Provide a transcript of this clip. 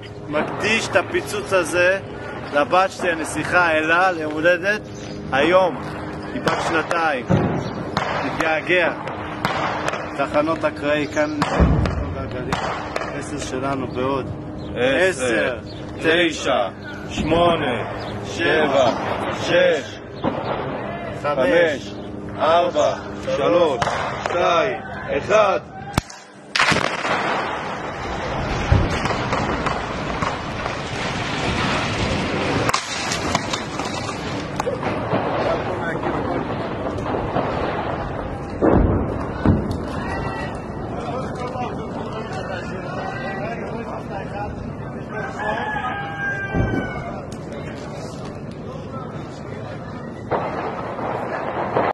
מקדיש את הפיצוץ הזה לבת שלי, הנסיכה אלה, להולדת היום. היא בת 2. מתגעגע. תחנות אקראי, כאן גלגלים. 10 שלנו בעוד. 10, 9, 8, 7, 6, 5, 4, 3, 2, 1